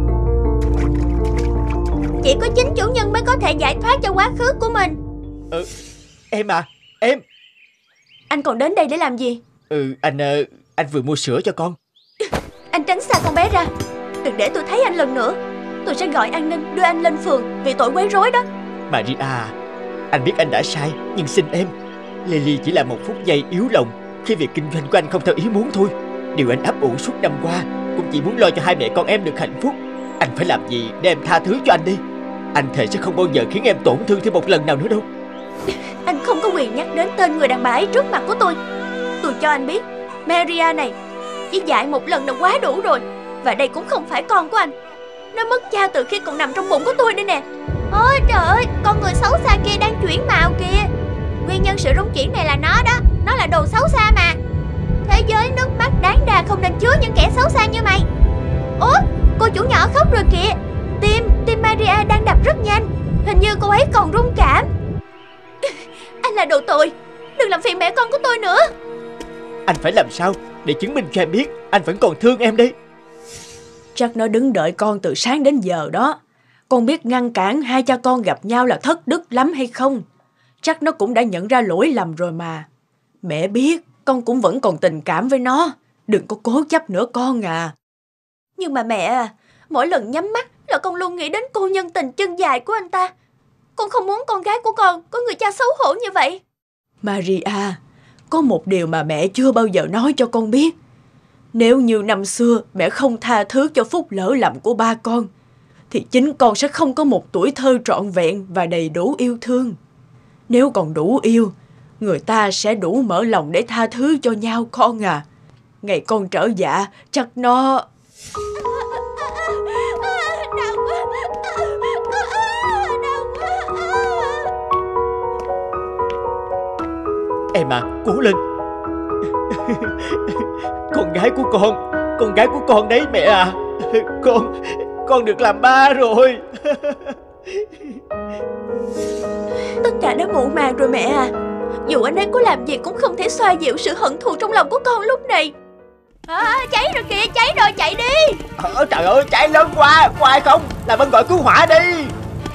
Chỉ có chính chủ nhân mới có thể giải thoát cho quá khứ của mình. Em à, em. Anh còn đến đây để làm gì? Anh vừa mua sữa cho con. Anh tránh xa con bé ra. Đừng để tôi thấy anh lần nữa. Tôi sẽ gọi an ninh đưa anh lên phường vì tội quấy rối đó. Maria, anh biết anh đã sai, nhưng xin em, Lily chỉ là một phút giây yếu lòng khi việc kinh doanh của anh không theo ý muốn thôi. Điều anh ấp ủ suốt năm qua cũng chỉ muốn lo cho hai mẹ con em được hạnh phúc. Anh phải làm gì để em tha thứ cho anh đi. Anh thề sẽ không bao giờ khiến em tổn thương thêm một lần nào nữa đâu. Anh không có quyền nhắc đến tên người đàn bà ấy trước mặt của tôi. Tôi cho anh biết, Maria này chỉ dạy một lần đã quá đủ rồi. Và đây cũng không phải con của anh. Nó mất cha từ khi còn nằm trong bụng của tôi đây nè. Ôi trời ơi, con người xấu xa kia đang chuyển màu kìa. Nguyên nhân sự rung chuyển này là nó đó. Nó là đồ xấu xa mà. Thế giới nước mắt đáng đa không nên chứa những kẻ xấu xa như mày. Ủa, cô chủ nhỏ khóc rồi kìa. Tim Maria đang đập rất nhanh. Hình như cô ấy còn rung cảm. Anh là đồ tội. Đừng làm phiền mẹ con của tôi nữa. Anh phải làm sao để chứng minh cho em biết anh vẫn còn thương em đi. Chắc nó đứng đợi con từ sáng đến giờ đó. Con biết ngăn cản hai cha con gặp nhau là thất đức lắm hay không? chắc nó cũng đã nhận ra lỗi lầm rồi mà. Mẹ biết con cũng vẫn còn tình cảm với nó. Đừng có cố chấp nữa con à. Nhưng mà mẹ à, mỗi lần nhắm mắt là con luôn nghĩ đến cô nhân tình chân dài của anh ta. Con không muốn con gái của con có người cha xấu hổ như vậy. Maria, có một điều mà mẹ chưa bao giờ nói cho con biết. Nếu như năm xưa mẹ không tha thứ cho phúc lỡ lầm của ba con, thì chính con sẽ không có một tuổi thơ trọn vẹn và đầy đủ yêu thương. Nếu còn đủ yêu, người ta sẽ đủ mở lòng để tha thứ cho nhau con à. Ngày con trở dạ, chắc nó... Em à, cố lên. Con gái của con đấy mẹ à. Con được làm ba rồi. Tất cả đã muộn màng rồi mẹ à. Dù anh ấy có làm gì cũng không thể xoa dịu sự hận thù trong lòng của con lúc này. Cháy rồi kìa, cháy rồi, chạy đi. Trời ơi, cháy lớn quá. Có ai không? Làm ơn gọi cứu hỏa đi.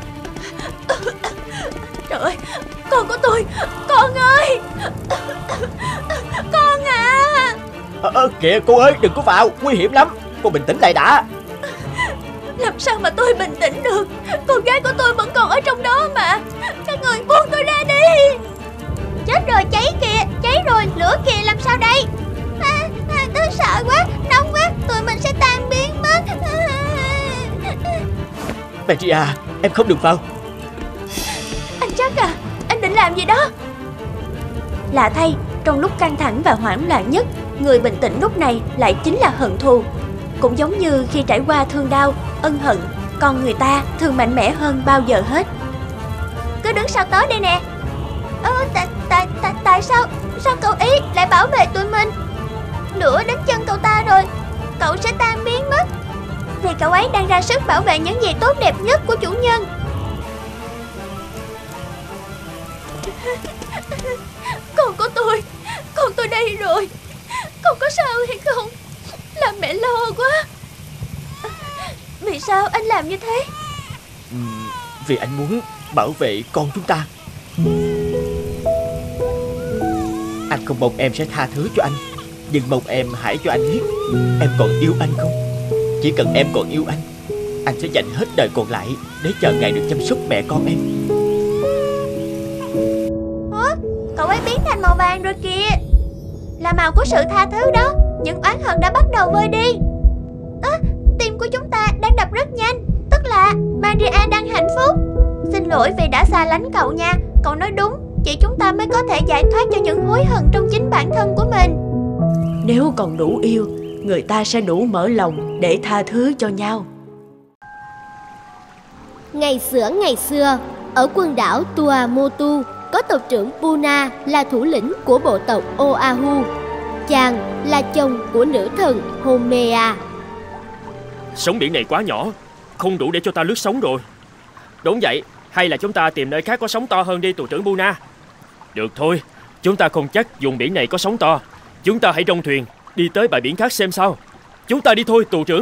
Trời ơi, con của tôi. Con ơi. Con à. Kìa cô ơi, đừng có vào, nguy hiểm lắm. Cô bình tĩnh lại đã. Làm sao mà tôi bình tĩnh được? Con gái của tôi vẫn còn ở trong đó mà. Các người buông tôi ra đi. Chết rồi, cháy kìa, cháy rồi, lửa kìa, làm sao đây? Tôi sợ quá, nóng quá, tụi mình sẽ tan biến mất. Maria, em không được vào. Anh chắc à? Anh định làm gì đó? Lạ thay, trong lúc căng thẳng và hoảng loạn nhất, người bình tĩnh lúc này lại chính là hận thù. Cũng giống như khi trải qua thương đau, ân hận, con người ta thường mạnh mẽ hơn bao giờ hết. Cứ đứng sau tớ đây nè. Tại sao cậu ý lại bảo vệ tụi mình? Lửa đến chân cậu ta rồi, cậu sẽ tan biến mất. Vì cậu ấy đang ra sức bảo vệ những gì tốt đẹp nhất của chủ nhân. Con tôi đây rồi. Con có sao hay không? Làm mẹ lo quá. Vì sao anh làm như thế? Vì anh muốn bảo vệ con chúng ta. Anh không mong em sẽ tha thứ cho anh, nhưng mong em hãy cho anh biết em còn yêu anh không. Chỉ cần em còn yêu anh sẽ dành hết đời còn lại để chờ ngày được chăm sóc mẹ con em. Cậu ấy biến thành màu vàng rồi kìa. Là màu của sự tha thứ đó. Những oán hận đã bắt đầu vơi đi. Tim của chúng ta đang đập rất nhanh. Tức là Maria đang hạnh phúc. Xin lỗi vì đã xa lánh cậu nha. Cậu nói đúng, chỉ chúng ta mới có thể giải thoát cho những hối hận trong chính bản thân của mình. Nếu còn đủ yêu, người ta sẽ đủ mở lòng để tha thứ cho nhau. Ngày xưa, ở quần đảo Tuamotu, có tộc trưởng Puna là thủ lĩnh của bộ tộc Oahu. Chàng là chồng của nữ thần Haumea. Sóng biển này quá nhỏ, không đủ để cho ta lướt sóng rồi. Đúng vậy, hay là chúng ta tìm nơi khác có sóng to hơn đi tù trưởng Puna. Được thôi, chúng ta không chắc vùng biển này có sóng to. Chúng ta hãy rong thuyền đi tới bãi biển khác xem sao. Chúng ta đi thôi tù trưởng.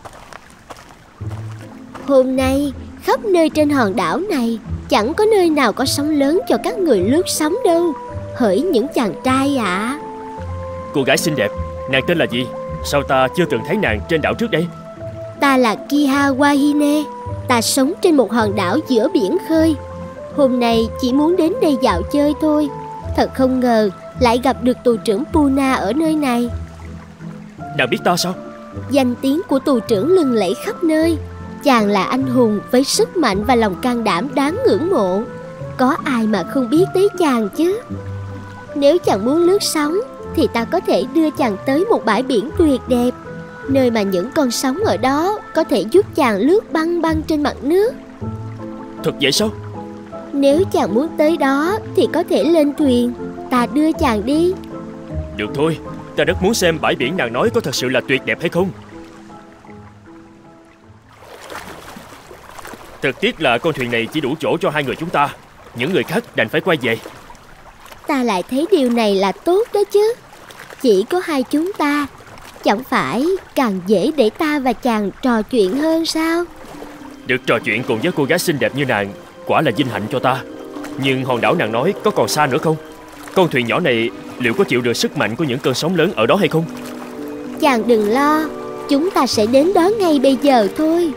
Hôm nay khắp nơi trên hòn đảo này chẳng có nơi nào có sóng lớn cho các người lướt sóng đâu. Hỡi những chàng trai ạ. Cô gái xinh đẹp, nàng tên là gì? Sao ta chưa từng thấy nàng trên đảo trước đây? Ta là Kiha Wahine. Ta sống trên một hòn đảo giữa biển khơi. Hôm nay chỉ muốn đến đây dạo chơi thôi. Thật không ngờ lại gặp được tù trưởng Puna ở nơi này. Nàng biết ta sao? Danh tiếng của tù trưởng lừng lẫy khắp nơi. Chàng là anh hùng với sức mạnh và lòng can đảm đáng ngưỡng mộ. Có ai mà không biết tới chàng chứ? Nếu chàng muốn lướt sóng thì ta có thể đưa chàng tới một bãi biển tuyệt đẹp, nơi mà những con sóng ở đó có thể giúp chàng lướt băng băng trên mặt nước. Thật vậy sao? Nếu chàng muốn tới đó thì có thể lên thuyền, ta đưa chàng đi. Được thôi, ta rất muốn xem bãi biển nàng nói có thật sự là tuyệt đẹp hay không. Thật tiếc là con thuyền này chỉ đủ chỗ cho hai người chúng ta. Những người khác đành phải quay về. Ta lại thấy điều này là tốt đó chứ. Chỉ có hai chúng ta, chẳng phải càng dễ để ta và chàng trò chuyện hơn sao? Được trò chuyện cùng với cô gái xinh đẹp như nàng quả là vinh hạnh cho ta. Nhưng hòn đảo nàng nói có còn xa nữa không? Con thuyền nhỏ này liệu có chịu được sức mạnh của những cơn sóng lớn ở đó hay không? Chàng đừng lo, chúng ta sẽ đến đó ngay bây giờ thôi.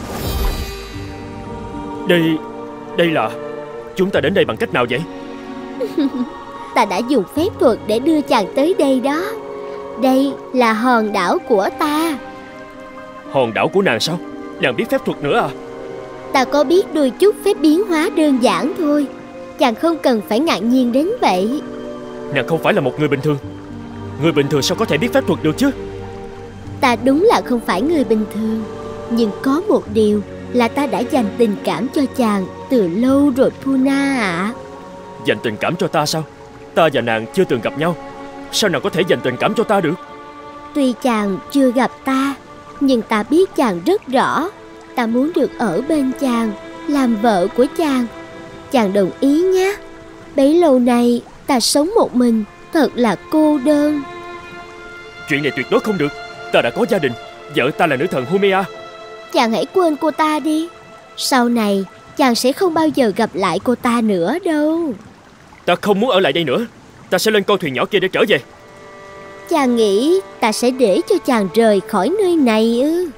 Đây là... Chúng ta đến đây bằng cách nào vậy? Ta đã dùng phép thuật để đưa chàng tới đây đó. Đây là hòn đảo của ta. Hòn đảo của nàng sao? Nàng biết phép thuật nữa à? Ta có biết đôi chút phép biến hóa đơn giản thôi. Chàng không cần phải ngạc nhiên đến vậy. Nàng không phải là một người bình thường. Người bình thường sao có thể biết phép thuật được chứ? Ta đúng là không phải người bình thường. Nhưng có một điều là ta đã dành tình cảm cho chàng từ lâu rồi, Puna ạ. Dành tình cảm cho ta sao? Ta và nàng chưa từng gặp nhau. Sao nàng có thể dành tình cảm cho ta được? Tuy chàng chưa gặp ta, nhưng ta biết chàng rất rõ. Ta muốn được ở bên chàng, làm vợ của chàng. Chàng đồng ý nhé. Bấy lâu nay ta sống một mình, thật là cô đơn. Chuyện này tuyệt đối không được. Ta đã có gia đình. Vợ ta là nữ thần Haumea. Chàng hãy quên cô ta đi. Sau này chàng sẽ không bao giờ gặp lại cô ta nữa đâu. Ta không muốn ở lại đây nữa. Ta sẽ lên con thuyền nhỏ kia để trở về. Chàng nghĩ ta sẽ để cho chàng rời khỏi nơi này ư?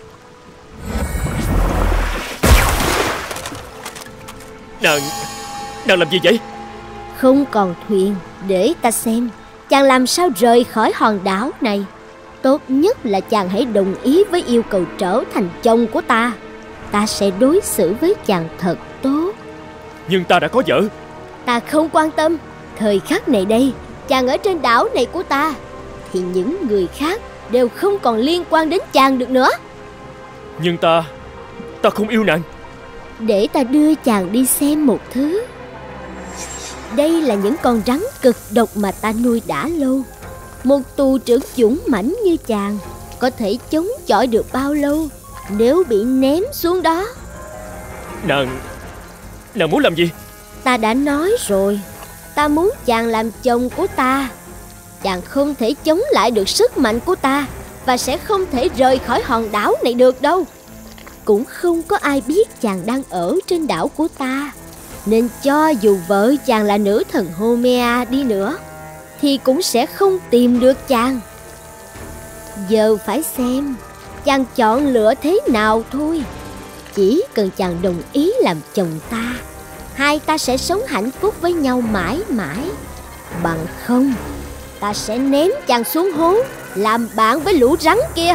Nàng làm gì vậy? Không còn thuyền, để ta xem chàng làm sao rời khỏi hòn đảo này. Tốt nhất là chàng hãy đồng ý với yêu cầu trở thành chồng của ta. Ta sẽ đối xử với chàng thật tốt. Nhưng ta đã có vợ. Ta không quan tâm. Thời khắc này đây, chàng ở trên đảo này của ta, thì những người khác đều không còn liên quan đến chàng được nữa. Nhưng ta không yêu nàng. Để ta đưa chàng đi xem một thứ. Đây là những con rắn cực độc mà ta nuôi đã lâu. Một tù trưởng dũng mãnh như chàng có thể chống chọi được bao lâu nếu bị ném xuống đó? Nàng muốn làm gì? Ta đã nói rồi, ta muốn chàng làm chồng của ta. Chàng không thể chống lại được sức mạnh của ta, và sẽ không thể rời khỏi hòn đảo này được đâu. Cũng không có ai biết chàng đang ở trên đảo của ta. Nên cho dù vợ chàng là nữ thần Haumea đi nữa, thì cũng sẽ không tìm được chàng. Giờ phải xem chàng chọn lựa thế nào thôi. Chỉ cần chàng đồng ý làm chồng ta, hai ta sẽ sống hạnh phúc với nhau mãi mãi. Bằng không, ta sẽ ném chàng xuống hố, làm bạn với lũ rắn kia.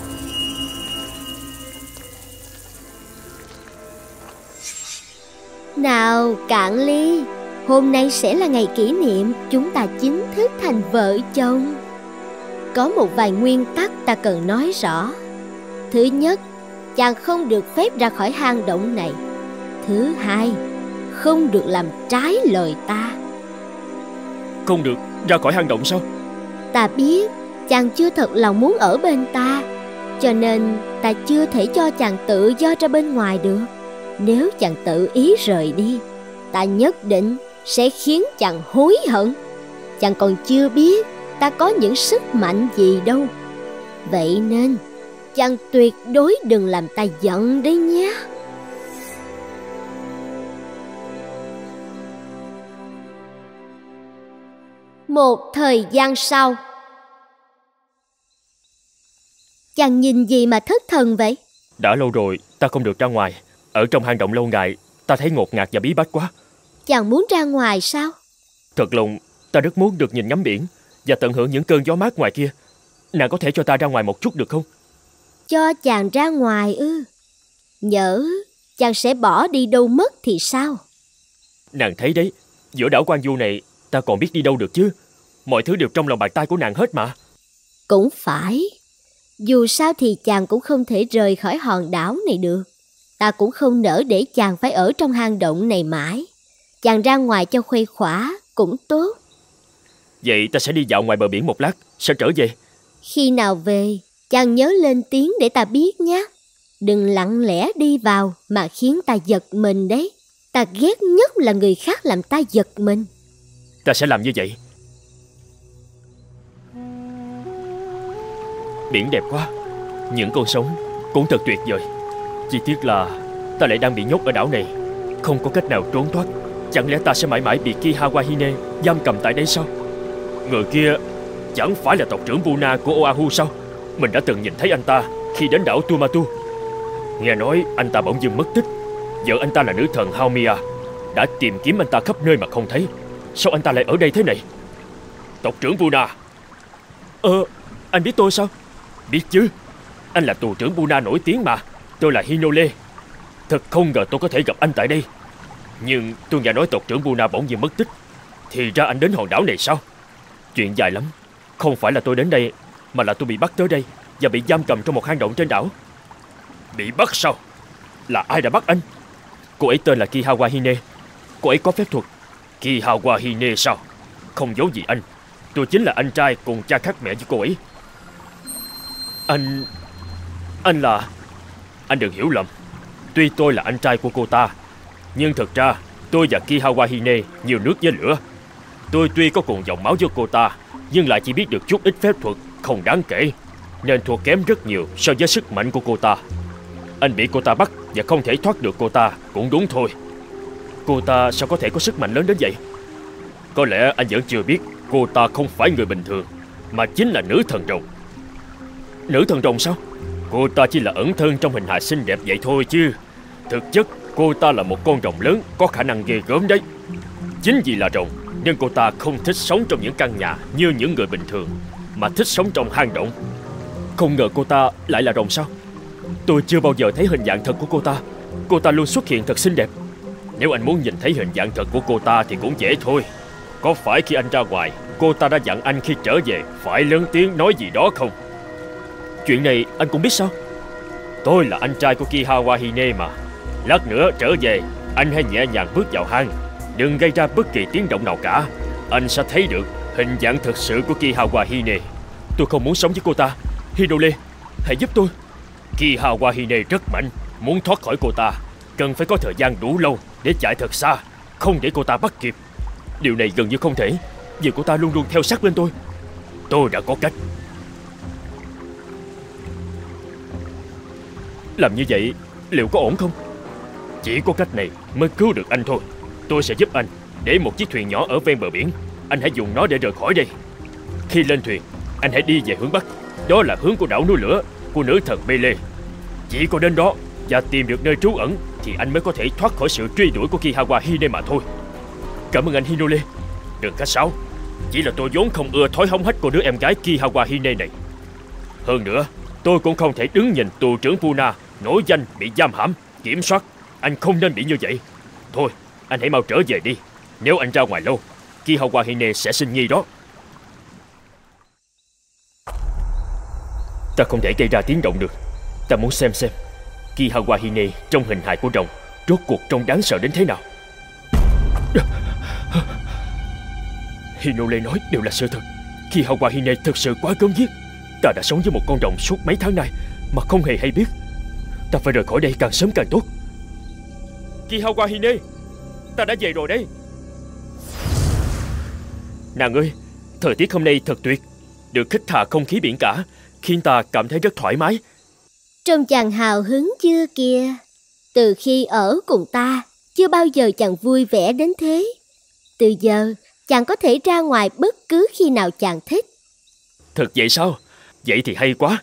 Nào Cạn Ly, hôm nay sẽ là ngày kỷ niệm chúng ta chính thức thành vợ chồng. Có một vài nguyên tắc ta cần nói rõ. Thứ nhất, chàng không được phép ra khỏi hang động này. Thứ hai, không được làm trái lời ta. Không được ra khỏi hang động sao? Ta biết chàng chưa thật lòng muốn ở bên ta, cho nên ta chưa thể cho chàng tự do ra bên ngoài được. Nếu chàng tự ý rời đi, ta nhất định sẽ khiến chàng hối hận. Chàng còn chưa biết ta có những sức mạnh gì đâu. Vậy nên chàng tuyệt đối đừng làm ta giận đấy nhé. Một thời gian sau. Chàng nhìn gì mà thất thần vậy? Đã lâu rồi ta không được ra ngoài. Ở trong hang động lâu ngày, ta thấy ngột ngạt và bí bách quá. Chàng muốn ra ngoài sao? Thật lòng, ta rất muốn được nhìn ngắm biển và tận hưởng những cơn gió mát ngoài kia. Nàng có thể cho ta ra ngoài một chút được không? Cho chàng ra ngoài ư? Nhỡ chàng sẽ bỏ đi đâu mất thì sao? Nàng thấy đấy, giữa đảo Quan Du này ta còn biết đi đâu được chứ. Mọi thứ đều trong lòng bàn tay của nàng hết mà. Cũng phải. Dù sao thì chàng cũng không thể rời khỏi hòn đảo này được. Ta cũng không nỡ để chàng phải ở trong hang động này mãi. Chàng ra ngoài cho khuây khỏa cũng tốt. Vậy ta sẽ đi dạo ngoài bờ biển một lát, sẽ trở về. Khi nào về, chàng nhớ lên tiếng để ta biết nhé. Đừng lặng lẽ đi vào mà khiến ta giật mình đấy. Ta ghét nhất là người khác làm ta giật mình. Ta sẽ làm như vậy. Biển đẹp quá, những con sóng cũng thật tuyệt vời. Chỉ tiếc là ta lại đang bị nhốt ở đảo này, không có cách nào trốn thoát. Chẳng lẽ ta sẽ mãi mãi bị Kihawa-hine giam cầm tại đây sao? Người kia chẳng phải là tộc trưởng Buna của Oahu sao? Mình đã từng nhìn thấy anh ta khi đến đảo Tuamatu. Nghe nói anh ta bỗng dưng mất tích. Vợ anh ta là nữ thần Haomiya đã tìm kiếm anh ta khắp nơi mà không thấy. Sao anh ta lại ở đây thế này? Tộc trưởng Buna. Anh biết tôi sao? Biết chứ. Anh là tù trưởng Buna nổi tiếng mà. Tôi là Hinole. Thật không ngờ tôi có thể gặp anh tại đây. Nhưng tôi nghe nói tộc trưởng Buna bỗng nhiên mất tích. Thì ra anh đến hòn đảo này sao? Chuyện dài lắm. Không phải là tôi đến đây, mà là tôi bị bắt tới đây và bị giam cầm trong một hang động trên đảo. Bị bắt sao? Là ai đã bắt anh? Cô ấy tên là Kihawa-hine. Cô ấy có phép thuật. Kihawa-hine sao? Không giấu gì anh, tôi chính là anh trai cùng cha khác mẹ với cô ấy. Anh là... Anh đừng hiểu lầm. Tuy tôi là anh trai của cô ta, nhưng thực ra tôi và Kihawa-hine nhiều nước với lửa. Tôi tuy có cùng dòng máu với cô ta, nhưng lại chỉ biết được chút ít phép thuật không đáng kể, nên thua kém rất nhiều so với sức mạnh của cô ta. Anh bị cô ta bắt và không thể thoát được cô ta cũng đúng thôi. Cô ta sao có thể có sức mạnh lớn đến vậy? Có lẽ anh vẫn chưa biết cô ta không phải người bình thường, mà chính là nữ thần rồng. Nữ thần rồng sao? Cô ta chỉ là ẩn thân trong hình hài xinh đẹp vậy thôi chứ thực chất cô ta là một con rồng lớn có khả năng ghê gớm đấy. Chính vì là rồng nên cô ta không thích sống trong những căn nhà như những người bình thường, mà thích sống trong hang động. Không ngờ cô ta lại là rồng sao? Tôi chưa bao giờ thấy hình dạng thật của cô ta. Cô ta luôn xuất hiện thật xinh đẹp. Nếu anh muốn nhìn thấy hình dạng thật của cô ta thì cũng dễ thôi. Có phải khi anh ra ngoài, cô ta đã dặn anh khi trở về phải lớn tiếng nói gì đó không? Chuyện này anh cũng biết sao? Tôi là anh trai của Kihawa-hine mà. Lát nữa trở về, anh hãy nhẹ nhàng bước vào hang, đừng gây ra bất kỳ tiếng động nào cả. Anh sẽ thấy được hình dạng thực sự của Kihawa-hine. Tôi không muốn sống với cô ta. Hinole, hãy giúp tôi. Kihawa-hine rất mạnh. Muốn thoát khỏi cô ta cần phải có thời gian đủ lâu để chạy thật xa, không để cô ta bắt kịp. Điều này gần như không thể, vì cô ta luôn luôn theo sát bên tôi. Tôi đã có cách. Làm như vậy liệu có ổn không? Chỉ có cách này mới cứu được anh thôi. Tôi sẽ giúp anh để một chiếc thuyền nhỏ ở ven bờ biển. Anh hãy dùng nó để rời khỏi đây. Khi lên thuyền, anh hãy đi về hướng Bắc. Đó là hướng của đảo núi lửa của nữ thần Mele. Chỉ có đến đó và tìm được nơi trú ẩn thì anh mới có thể thoát khỏi sự truy đuổi của Kihawa-hine mà thôi. Cảm ơn anh Hinole. Đừng khách sáo. Chỉ là tôi vốn không ưa thói hống hách của đứa em gái Kihawa-hine này. Hơn nữa, tôi cũng không thể đứng nhìn tù trưởng Buna nổi danh bị giam hãm, kiểm soát. Anh không nên bị như vậy. Thôi, anh hãy mau trở về đi. Nếu anh ra ngoài lâu, Kihawa-hine sẽ sinh nhi đó. Ta không thể gây ra tiếng động được. Ta muốn xem Kihawa-hine trong hình hài của rồng rốt cuộc trông đáng sợ đến thế nào. Hinole nói đều là sự thật. Kihawa-hine thực sự quá gớm ghiếc. Ta đã sống với một con rồng suốt mấy tháng nay mà không hề hay biết. Ta phải rời khỏi đây càng sớm càng tốt. Kihawa-hine, ta đã về rồi đấy. Nàng ơi, thời tiết hôm nay thật tuyệt. Được hít thở không khí biển cả khiến ta cảm thấy rất thoải mái. Trông chàng hào hứng chưa kìa. Từ khi ở cùng ta, chưa bao giờ chàng vui vẻ đến thế. Từ giờ, chàng có thể ra ngoài bất cứ khi nào chàng thích. Thật vậy sao? Vậy thì hay quá.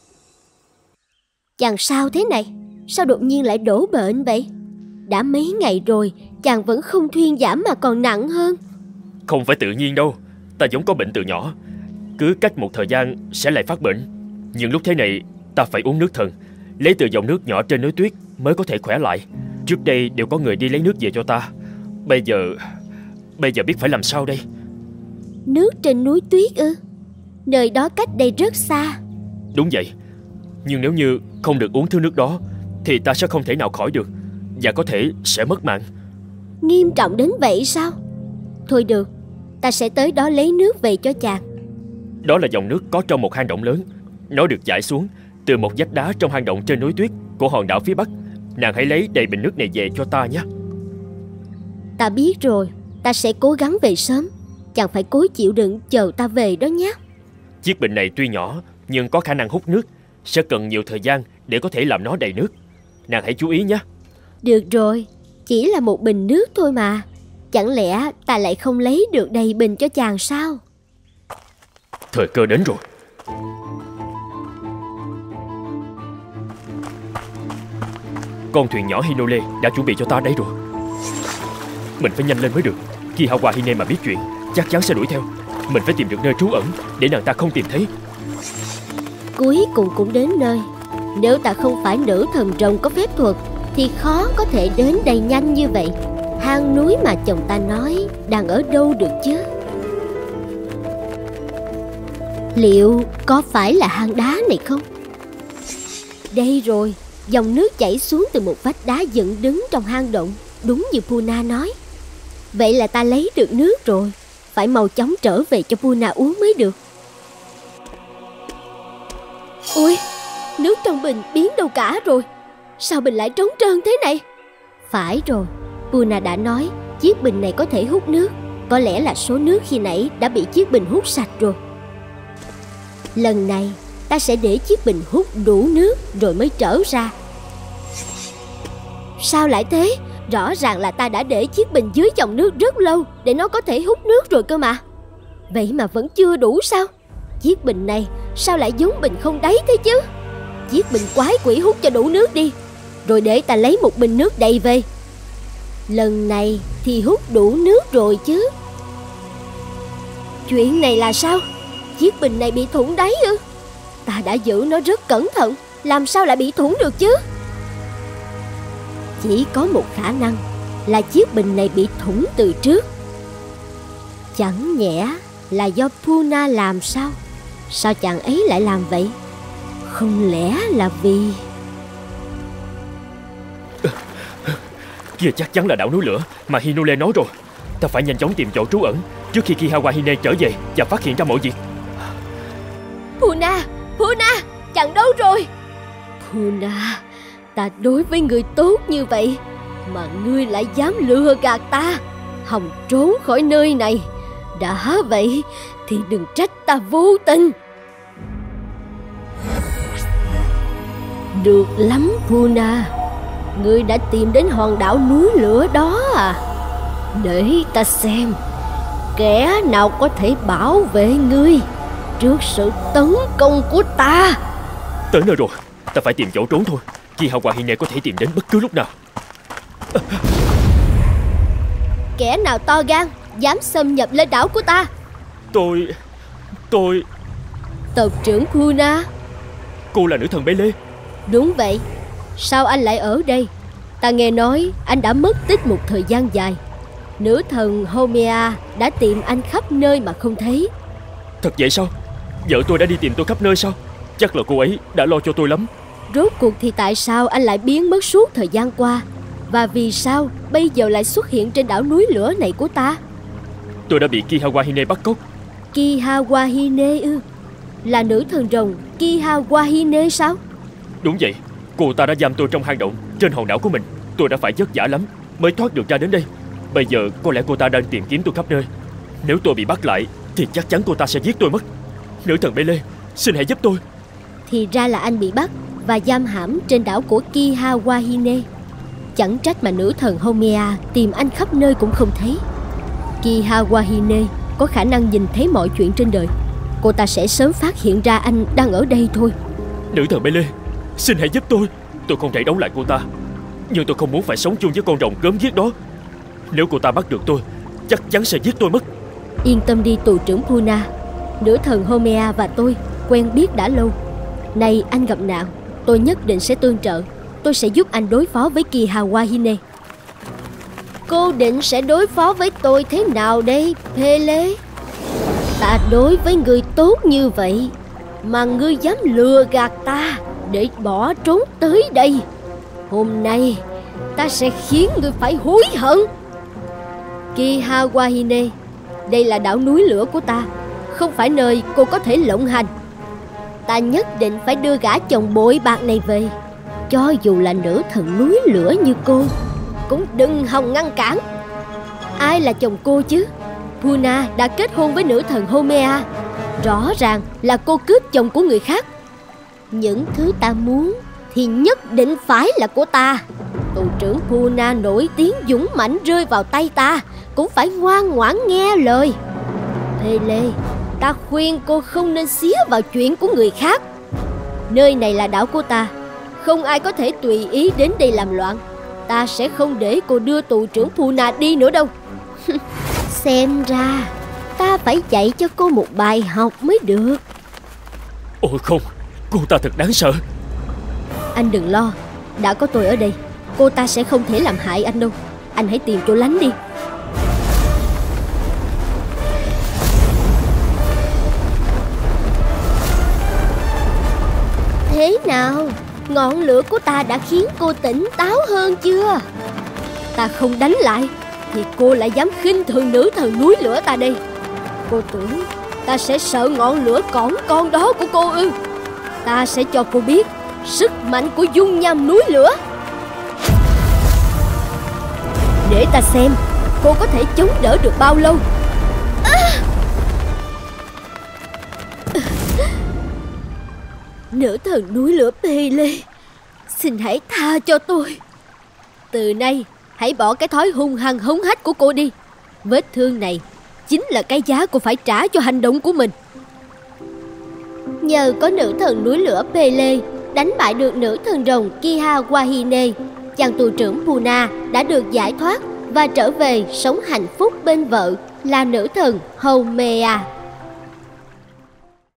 Chàng sao thế này? Sao đột nhiên lại đổ bệnh vậy? Đã mấy ngày rồi, chàng vẫn không thuyên giảm mà còn nặng hơn. Không phải tự nhiên đâu. Ta giống có bệnh từ nhỏ. Cứ cách một thời gian sẽ lại phát bệnh. Nhưng lúc thế này, ta phải uống nước thần, lấy từ dòng nước nhỏ trên núi tuyết mới có thể khỏe lại. Trước đây đều có người đi lấy nước về cho ta. Bây giờ biết phải làm sao đây? Nước trên núi tuyết ư? Nơi đó cách đây rất xa. Đúng vậy. Nhưng nếu như không được uống thứ nước đó thì ta sẽ không thể nào khỏi được, và có thể sẽ mất mạng. Nghiêm trọng đến vậy sao? Thôi được, ta sẽ tới đó lấy nước về cho chàng. Đó là dòng nước có trong một hang động lớn. Nó được chảy xuống từ một vách đá trong hang động trên núi tuyết của hòn đảo phía Bắc. Nàng hãy lấy đầy bình nước này về cho ta nhé. Ta biết rồi, ta sẽ cố gắng về sớm. Chàng phải cố chịu đựng chờ ta về đó nhé. Chiếc bình này tuy nhỏ nhưng có khả năng hút nước. Sẽ cần nhiều thời gian để có thể làm nó đầy nước. Nàng hãy chú ý nhé. Được rồi, chỉ là một bình nước thôi mà. Chẳng lẽ ta lại không lấy được đầy bình cho chàng sao? Thời cơ đến rồi. Con thuyền nhỏ Hinole đã chuẩn bị cho ta đây rồi. Mình phải nhanh lên mới được. Khi Hawahine mà biết chuyện, chắc chắn sẽ đuổi theo. Mình phải tìm được nơi trú ẩn để nàng ta không tìm thấy. Cuối cùng cũng đến nơi. Nếu ta không phải nữ thần rồng có phép thuật thì khó có thể đến đây nhanh như vậy. Hang núi mà chồng ta nói đang ở đâu được chứ? Liệu có phải là hang đá này không? Đây rồi, dòng nước chảy xuống từ một vách đá dựng đứng trong hang động, đúng như Puna nói. Vậy là ta lấy được nước rồi. Phải mau chóng trở về cho Puna uống mới được. Ôi, nước trong bình biến đâu cả rồi. Sao bình lại trống trơn thế này? Phải rồi, Puna đã nói chiếc bình này có thể hút nước. Có lẽ là số nước khi nãy đã bị chiếc bình hút sạch rồi. Lần này ta sẽ để chiếc bình hút đủ nước rồi mới trở ra. Sao lại thế? Rõ ràng là ta đã để chiếc bình dưới dòng nước rất lâu để nó có thể hút nước rồi cơ mà. Vậy mà vẫn chưa đủ sao? Chiếc bình này sao lại giống bình không đáy thế chứ? Chiếc bình quái quỷ hút cho đủ nước đi, rồi để ta lấy một bình nước đầy về. Lần này thì hút đủ nước rồi chứ. Chuyện này là sao? Chiếc bình này bị thủng đáy ư? Ta đã giữ nó rất cẩn thận, làm sao lại bị thủng được chứ? Chỉ có một khả năng là chiếc bình này bị thủng từ trước. Chẳng nhẽ là do Puna làm sao? Sao chàng ấy lại làm vậy? Không lẽ là vì... Kia chắc chắn là đảo núi lửa mà Hinole nói rồi. Ta phải nhanh chóng tìm chỗ trú ẩn trước khi Hawahine trở về và phát hiện ra mọi việc. Puna, Puna, chàng đâu rồi? Puna, ta đối với người tốt như vậy mà ngươi lại dám lừa gạt ta, hòng trốn khỏi nơi này. Đã vậy thì đừng trách ta vô tình. Được lắm Puna, ngươi đã tìm đến hòn đảo núi lửa đó à? Để ta xem kẻ nào có thể bảo vệ ngươi trước sự tấn công của ta. Tới nơi rồi, ta phải tìm chỗ trốn thôi. Khi Hawahine có thể tìm đến bất cứ lúc nào. Kẻ nào to gan dám xâm nhập lên đảo của ta? Tôi... Tộc trưởng Puna. Cô là nữ thần Bele? Đúng vậy. Sao anh lại ở đây? Ta nghe nói anh đã mất tích một thời gian dài. Nữ thần Homea đã tìm anh khắp nơi mà không thấy. Thật vậy sao? Vợ tôi đã đi tìm tôi khắp nơi sao? Chắc là cô ấy đã lo cho tôi lắm. Rốt cuộc thì tại sao anh lại biến mất suốt thời gian qua? Và vì sao bây giờ lại xuất hiện trên đảo núi lửa này của ta? Tôi đã bị Hawahine bắt cóc. Hawahine ư? Là nữ thần rồng Hawahine sao? Đúng vậy. Cô ta đã giam tôi trong hang động trên hòn đảo của mình. Tôi đã phải vất vả lắm mới thoát được ra đến đây. Bây giờ có lẽ cô ta đang tìm kiếm tôi khắp nơi. Nếu tôi bị bắt lại thì chắc chắn cô ta sẽ giết tôi mất. Nữ thần Bele, xin hãy giúp tôi. Thì ra là anh bị bắt và giam hãm trên đảo của Hawahine. Chẳng trách mà nữ thần Homea tìm anh khắp nơi cũng không thấy. Hawahine có khả năng nhìn thấy mọi chuyện trên đời. Cô ta sẽ sớm phát hiện ra anh đang ở đây thôi. Nữ thần Bele, xin hãy giúp tôi. Tôi không thể đấu lại cô ta, nhưng tôi không muốn phải sống chung với con rồng gớm ghiếc đó. Nếu cô ta bắt được tôi, chắc chắn sẽ giết tôi mất. Yên tâm đi tù trưởng Puna. Nữ thần Homea và tôi quen biết đã lâu. Này anh gặp nạn, tôi nhất định sẽ tương trợ. Tôi sẽ giúp anh đối phó với Hawahine. Cô định sẽ đối phó với tôi thế nào đây, Pele? Ta đối với người tốt như vậy mà ngươi dám lừa gạt ta để bỏ trốn tới đây. Hôm nay ta sẽ khiến ngươi phải hối hận. Hawahine, đây là đảo núi lửa của ta, không phải nơi cô có thể lộng hành. Ta nhất định phải đưa gã chồng bội bạc này về. Cho dù là nữ thần núi lửa như cô cũng đừng hòng ngăn cản. Ai là chồng cô chứ? Puna đã kết hôn với nữ thần Homea. Rõ ràng là cô cướp chồng của người khác. Những thứ ta muốn thì nhất định phải là của ta. Tù trưởng Puna nổi tiếng dũng mãnh rơi vào tay ta cũng phải ngoan ngoãn nghe lời. Pele, ta khuyên cô không nên xía vào chuyện của người khác. Nơi này là đảo của ta, không ai có thể tùy ý đến đây làm loạn. Ta sẽ không để cô đưa tù trưởng Puna đi nữa đâu. Xem ra ta phải dạy cho cô một bài học mới được. Ôi không, cô ta thật đáng sợ. Anh đừng lo, đã có tôi ở đây, cô ta sẽ không thể làm hại anh đâu. Anh hãy tìm chỗ lánh đi. Thế nào, ngọn lửa của ta đã khiến cô tỉnh táo hơn chưa? Ta không đánh lại thì cô lại dám khinh thường nữ thần núi lửa ta đây. Cô tưởng ta sẽ sợ ngọn lửa cỏn con đó của cô ư? Ta sẽ cho cô biết sức mạnh của dung nham núi lửa. Để ta xem cô có thể chống đỡ được bao lâu. Nữ thần núi lửa Pele, xin hãy tha cho tôi. Từ nay hãy bỏ cái thói hung hăng hống hách của cô đi. Vết thương này chính là cái giá cô phải trả cho hành động của mình. Nhờ có nữ thần núi lửa Pele đánh bại được nữ thần rồng Kiha Wahine, chàng tù trưởng Puna đã được giải thoát và trở về sống hạnh phúc bên vợ là nữ thần Haumea.